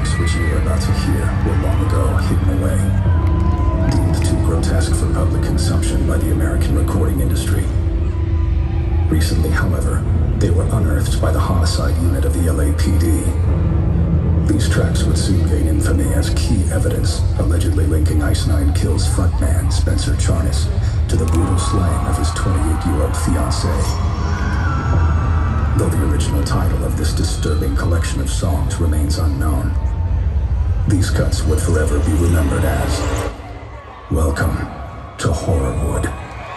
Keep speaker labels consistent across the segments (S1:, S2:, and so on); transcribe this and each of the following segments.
S1: tracks which you are about to hear were long ago hidden away, deemed too grotesque for public consumption by the American recording industry. Recently, however, they were unearthed by the homicide unit of the LAPD. These tracks would soon gain infamy as key evidence, allegedly linking Ice Nine Kills frontman Spencer Charnas to the brutal slaying of his 28-year-old fiancée. Though the original title of this disturbing collection of songs remains unknown, these cuts would forever be remembered as Welcome to Horrorwood.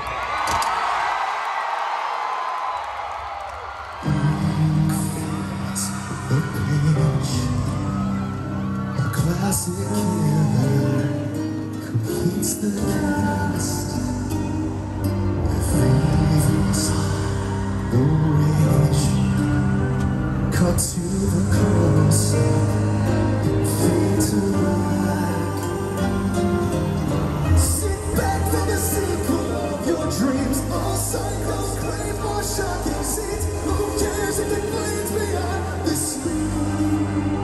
S2: Classic killer completes the cast. The favors, the rage, cut to the chorus, fade to black. Sit back for the sequel of your dreams. All cycles crave more shocking scenes. Who cares if it bleeds beyond the screen?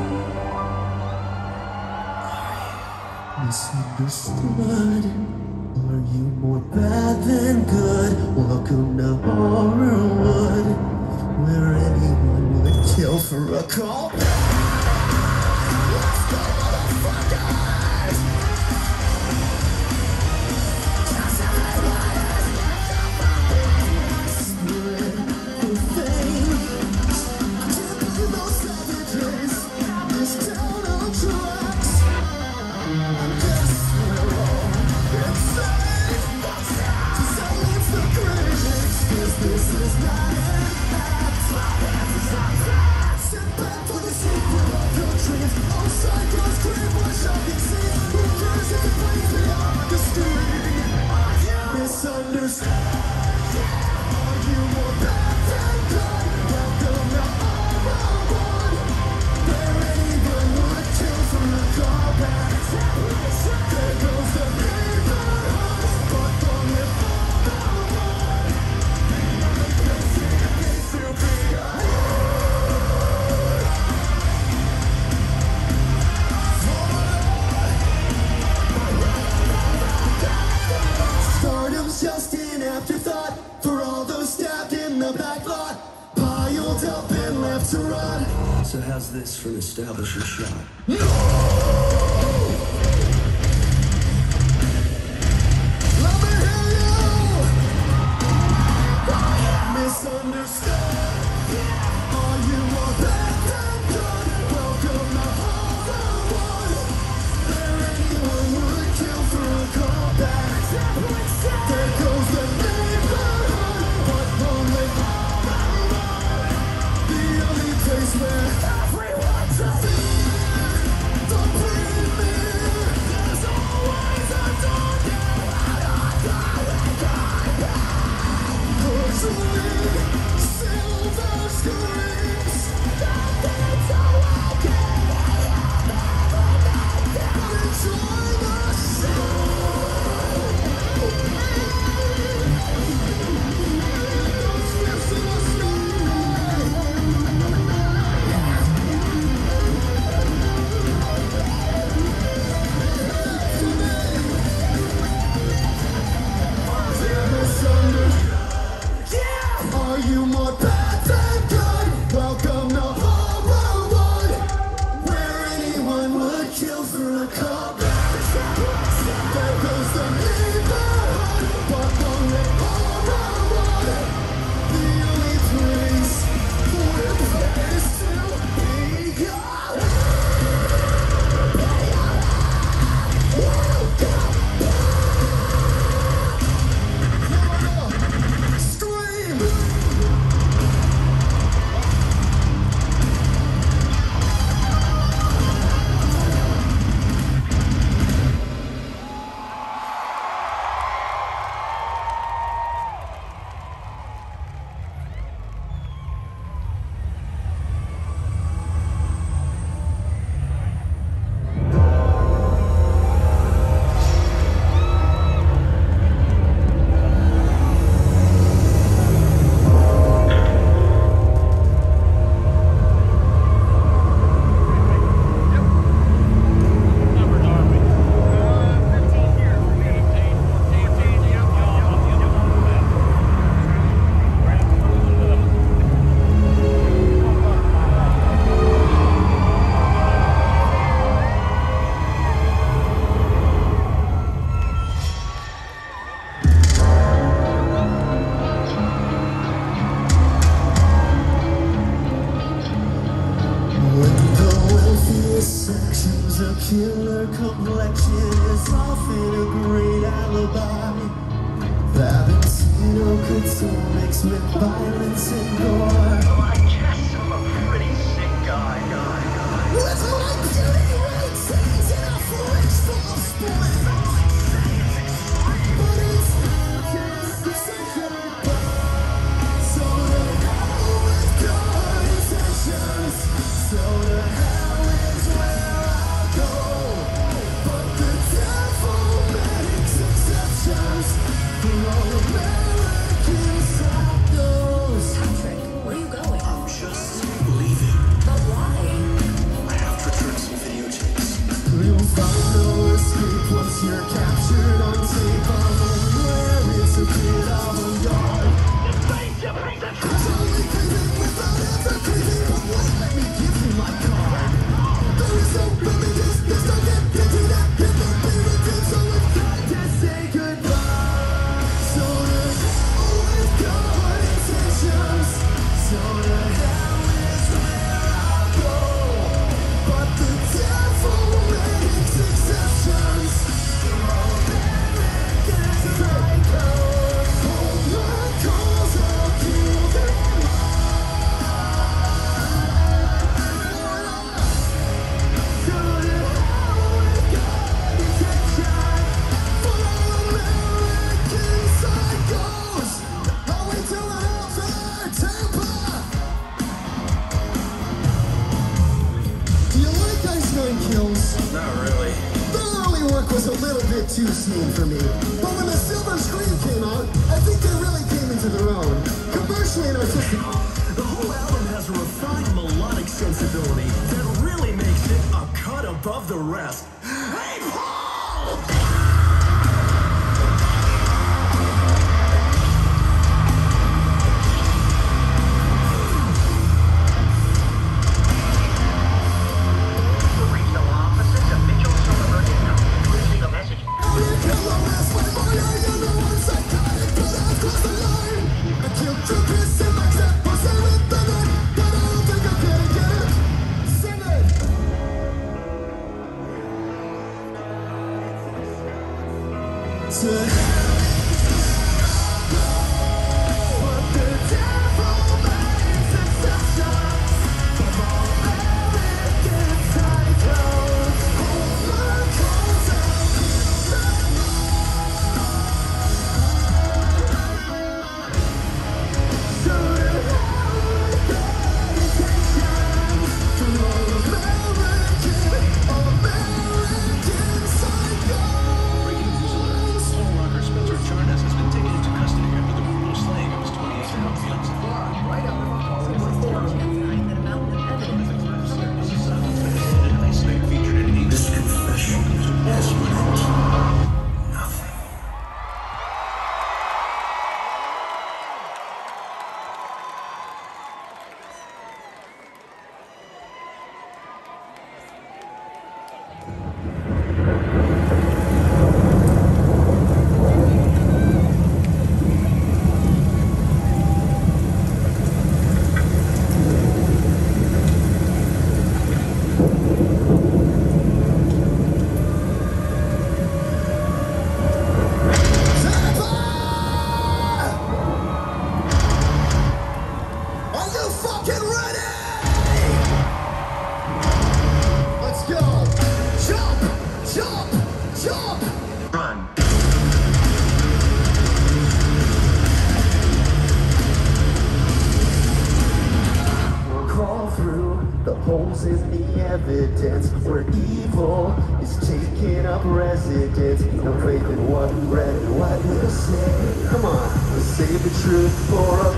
S2: Misunderstood. Are you more bad than good? Welcome to Horrorwood, where anyone would kill for a call. Let's go, motherfuckers! Split the fame. Can't believe those savages. This town on tracks. This is not it. Sit back for the sequel of your dreams. All cycles crave one shocking scene. Who cares if it plays beyond the screen? Misunderstood. Are you more bad than good? Welcome to Horrorwood, where anyone would kill for a callback. There goes the neighborhood, but only Horrorwood. Stardom's just an afterthought for all those stabbed in the back lot, piled up and left to rot.
S3: So how's this for an establishing shot?
S2: No! Let me hear you! Misunderstood. Are you more bad than good? Welcome to Horrorwood, where anyone would kill for a callback. There goes the neighborhood, but only Horrorwood, the only place where everyone's a fear. The premiere. There's always a dark Pushing silver screams. Nothing's awakened. Enjoy the show. Those fists in the sky. Are you more bad than good? Welcome to Horrorwood, where anyone would kill for a callback. There goes the neighborhood, but only Horrorwood, the only place to be. Scream! mixed with violence and gore.
S4: Well, I guess I'm a pretty sick guy.
S2: With my beauty routines and a fridge full of sport. But it's just a goodbye. So to hell with good intentions. So to hell is where I'll go. But the devil makes exceptions for all American psychos.
S5: Patrick, where are you going?
S3: I'm just leaving.
S5: But why?
S3: I have to return some videotapes.
S2: You'll find no escape once you're captured on tape. I'm unaware it's a bit avant-garde. It's only breathing without ever breathing. But wait, let me give you my card. There is no remedies, there's no get into that. It won't be redeemed, so it's time to say goodbye. So to hell with good intentions. So to hell is where I'll go. But the devil makes exceptions for all American psychos. Hold my calls, I'll kill them all. So to hell with good intentions for all American psychos. How we doing out there, Tampa? Do you like Ice Nine Kills?
S3: Not really.
S2: Their early work was a little bit too smooth for me. But when the silver screen came out, I think they really came into their own. Commercially and artistic.
S3: The whole album has a refined melodic sensibility that really makes it a cut above the rest. Hey, Paul!
S4: The regional offices of Mitchell Silverberg and Company. Receiving a message.
S2: Oh, you kill a mess, my boy, are you the one psychotic? But I've crossed the line. I killed two kids in my set, or say with the gun. But I don't think I'm gonna get it. Sing it! To hell but the devil makes exceptions from all American psychos. Hold my calls, I'll kill them all. So to hell with good intentions for all American psychos.
S6: Breaking news alert. Soul rocker Spencer Charnas has been taken into custody after the brutal slaying of his 28-year-old fiancée.
S3: Featured in English confession. Yes, nothing.
S2: Are you fucking ready? Let's go. Jump, jump, jump.
S4: Run.
S2: We'll crawl through the holes in the evidence where evil is taking up residence. No faith in what we read and what we'll say. Come on, let's say the truth for a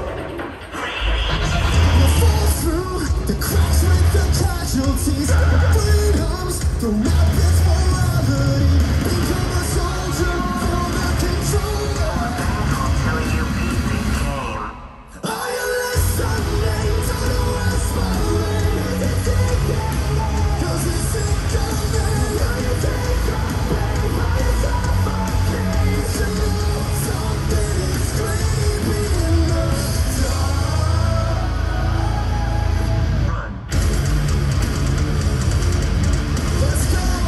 S2: we'll fall through the cracks with the casualties. Freedoms, the weapons, morality. Become a soldier for the control.
S4: I'll tell you easy game.
S2: Are you listening to the whispering? Cause it's incoming. Are you taking my suffocation? Something is screaming in the dark.
S4: Run.
S2: Let's go.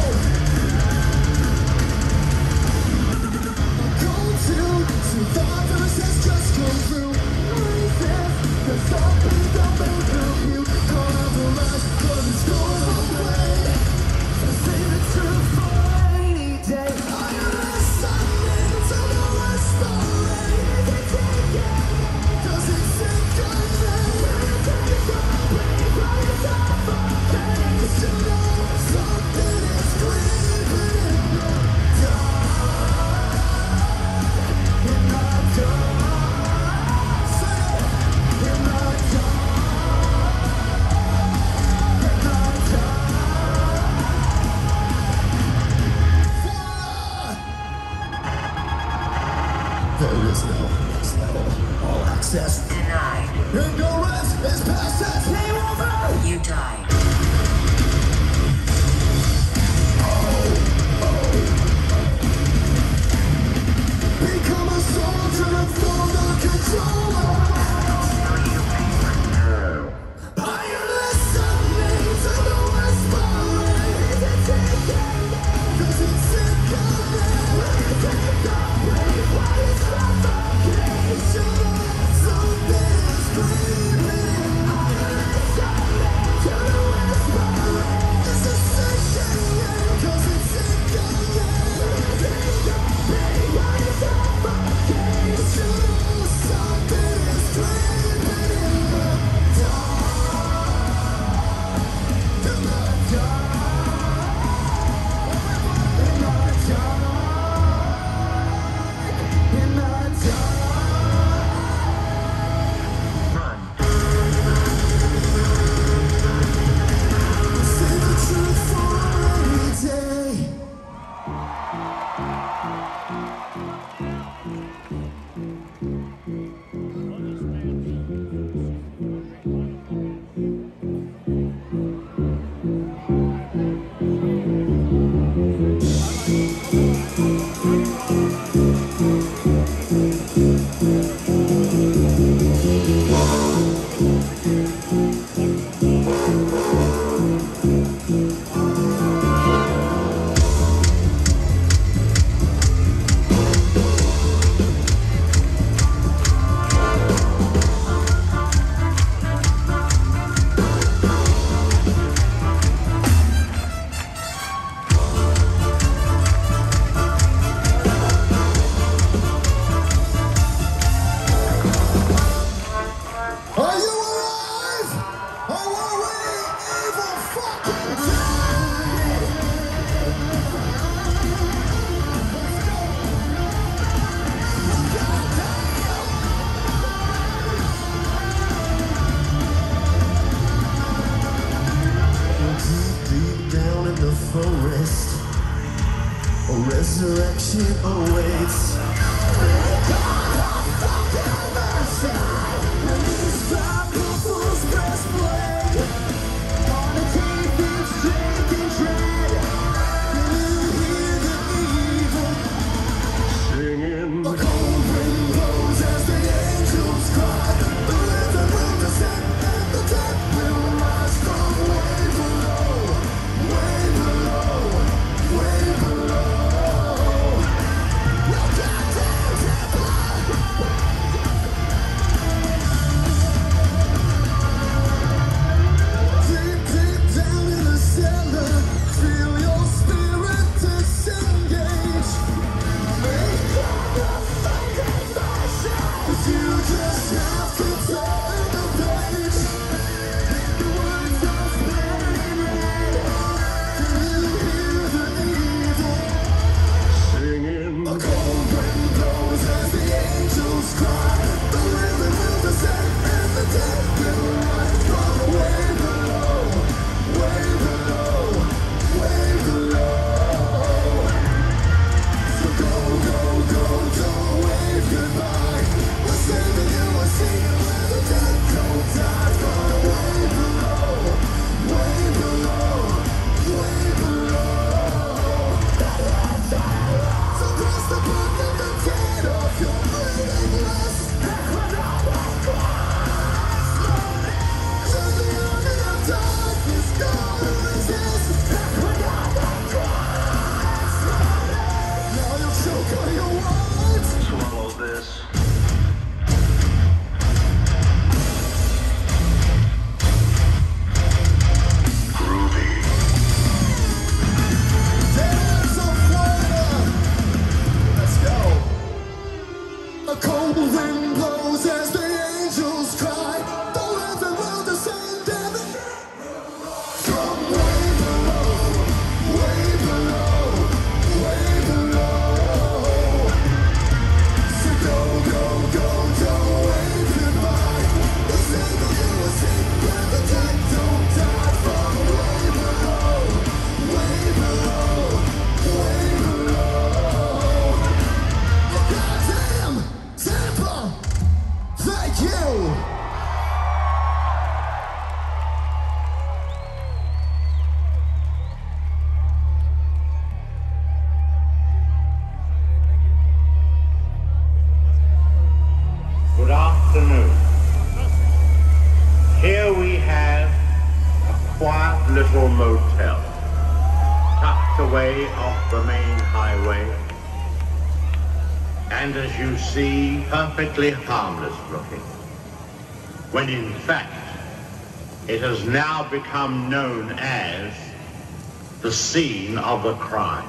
S2: rest. Resurrection awaits.
S3: Singing.
S2: A cold wind blows as the angels cry. The rhythm will descend and the dead will rise from way below, way below, way below. We'll get down, Tampa. Deep, deep down in the cellar, feel your spirit disengage. You just have to turn the page. The words are spelling in red. Do you hear the evil?
S3: Singing.
S2: A cold wind blows as the angels cry. The rhythm will descend and the dead will rise from way below, way below, way below. So go, go, go, don't wave goodbye. We're saving you, we're singing where the dead don't die. From way below, way below, way below. So press the button and the dead off your breathing rest. To the army of darkness, gotta resist. Now you'll choke on your words.
S3: Swallow this. Groovy.
S2: Dance of Florida. Let's go. A cold wind blows as the angels cry. The rhythm will descend and the from way below, way below, way below. So go, go, go, don't wave goodbye. We're saving you, we're singing where the dead don't die. From way below, way below, way below. Goddamn, Tampa, thank you.
S7: Good afternoon. Here we have a quiet little motel, tucked away off the main highway, and as you see, perfectly harmless looking, when in fact, it has now become known as the scene of the crime.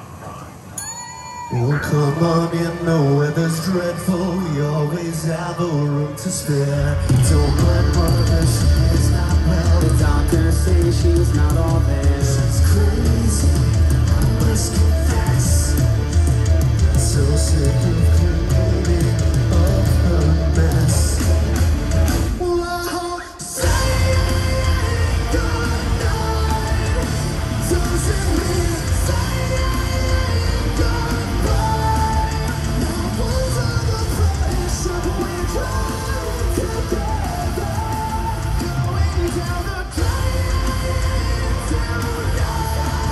S2: Oh, come on in, the weather's dreadful. We always have a room to spare. Don't let mother, she is not well. The doctors say she's not all there. She's crazy, I must confess. So sick of cleaning up her mess. Whoa, saying goodnight doesn't mean saying goodbye. Now was under pressure, we drive together, going down the drain tonight.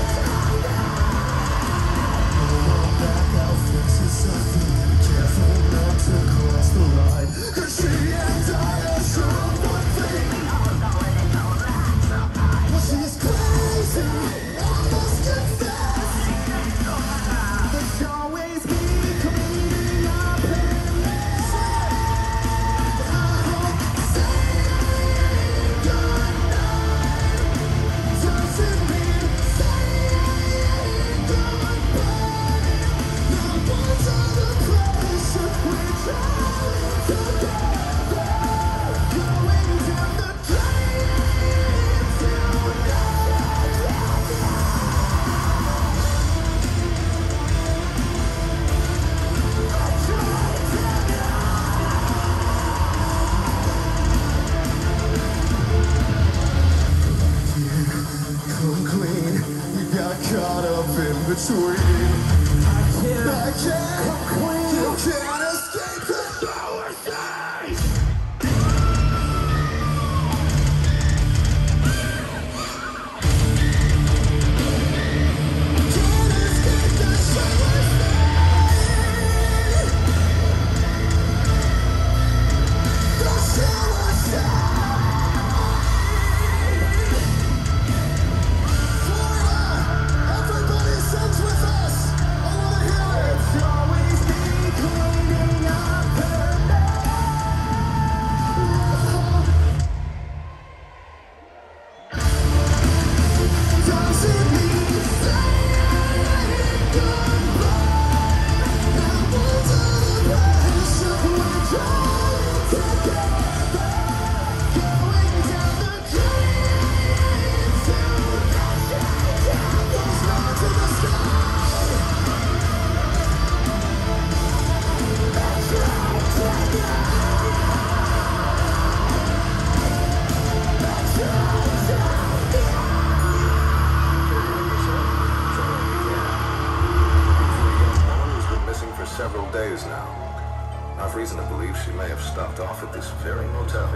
S2: caught up in between. I can't, you can't escape the power side.
S8: Several days now. I've reason to believe she may have stopped off at this very motel.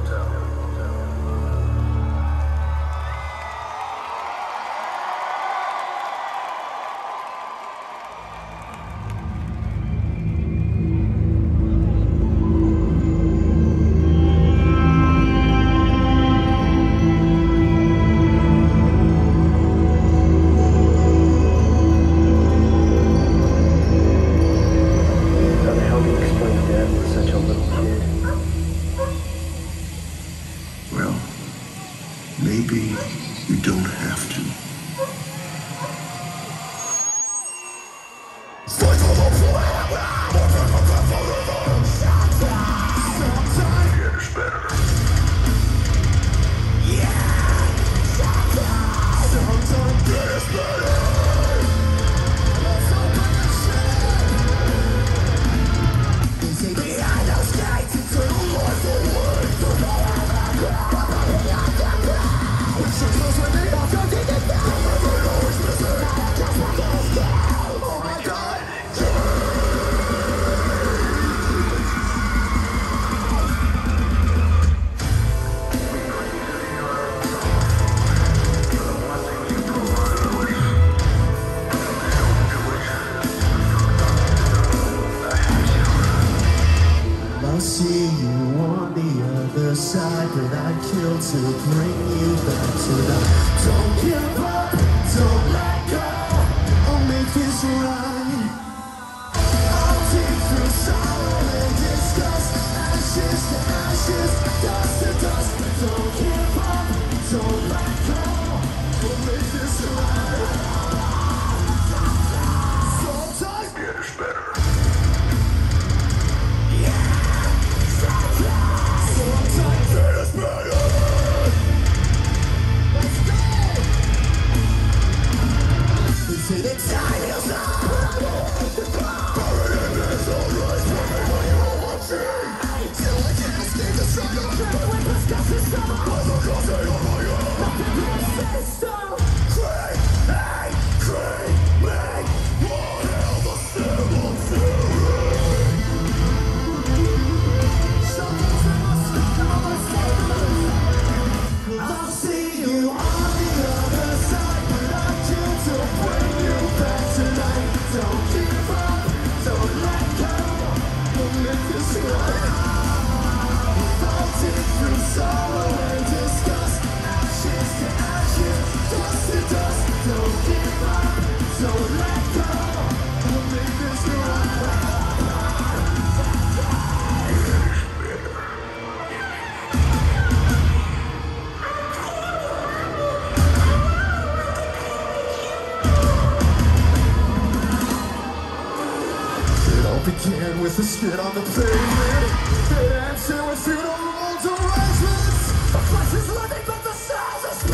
S2: Began with the spit on the pavement. It answered with funeral arrangements. The flesh is living, but the sound is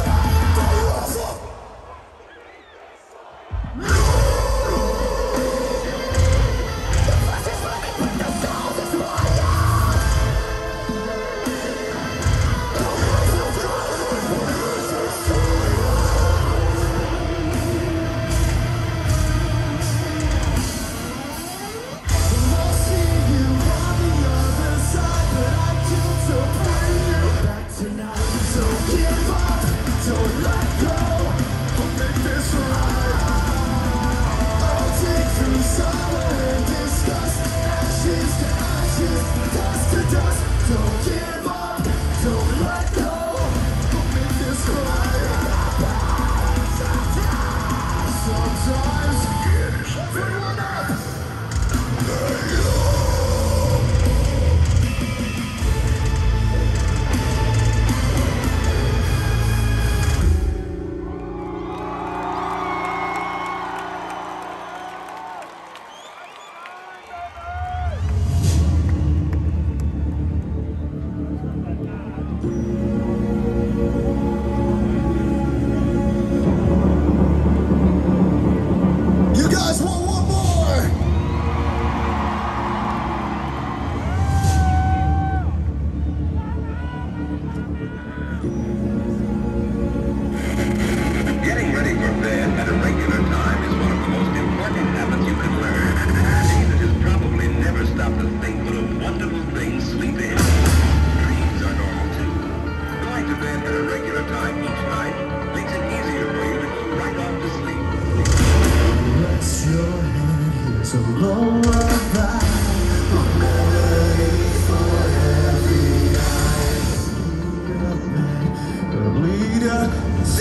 S2: dead. lullaby, a melody for heavy eyes. Leader,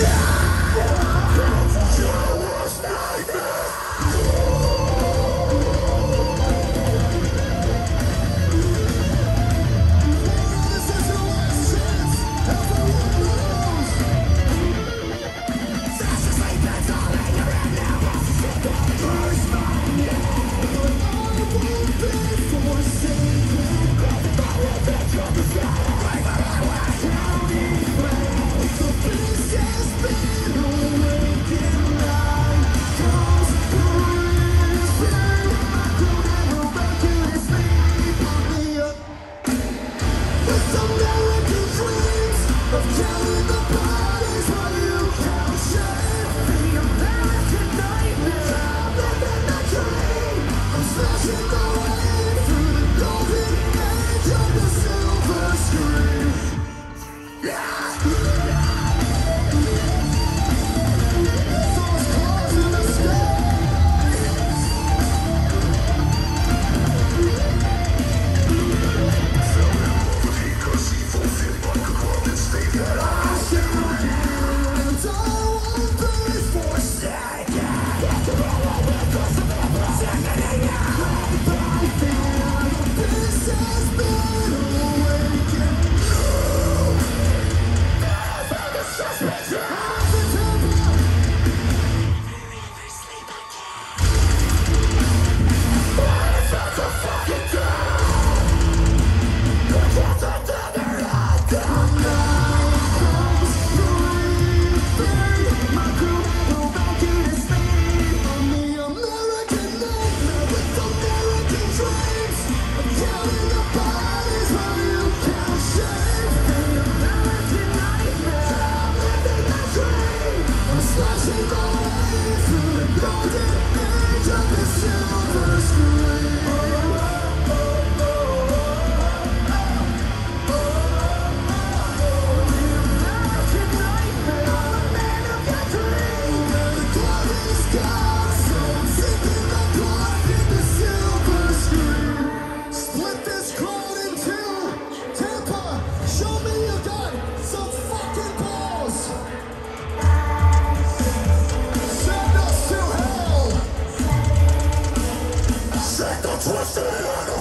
S2: split this crowd in two. Tampa, show me you got some fucking balls. Send us to hell. Shake the twisted